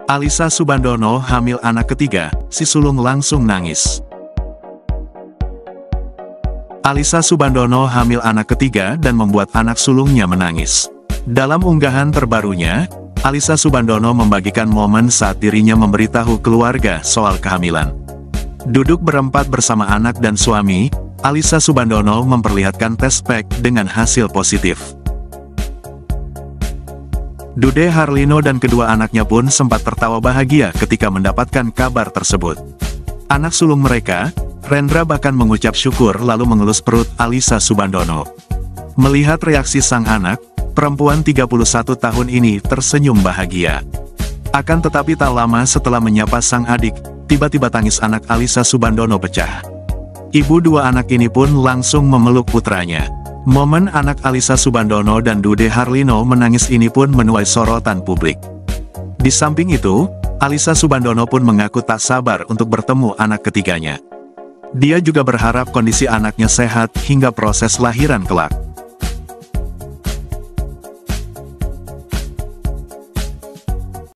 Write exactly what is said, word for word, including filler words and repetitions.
Alyssa Soebandono hamil anak ketiga, si sulung langsung nangis. Alyssa Soebandono hamil anak ketiga dan membuat anak sulungnya menangis. Dalam unggahan terbarunya, Alyssa Soebandono membagikan momen saat dirinya memberitahu keluarga soal kehamilan. Duduk berempat bersama anak dan suami, Alyssa Soebandono memperlihatkan tes pack dengan hasil positif. Dude Harlino dan kedua anaknya pun sempat tertawa bahagia ketika mendapatkan kabar tersebut. Anak sulung mereka, Rendra, bahkan mengucap syukur lalu mengelus perut Alyssa Soebandono. Melihat reaksi sang anak, perempuan tiga puluh satu tahun ini tersenyum bahagia. Akan tetapi tak lama setelah menyapa sang adik, tiba-tiba tangis anak Alyssa Soebandono pecah. Ibu dua anak ini pun langsung memeluk putranya. Momen anak Alyssa Soebandono dan Dude Harlino menangis ini pun menuai sorotan publik. Di samping itu, Alyssa Soebandono pun mengaku tak sabar untuk bertemu anak ketiganya. Dia juga berharap kondisi anaknya sehat hingga proses lahiran kelak.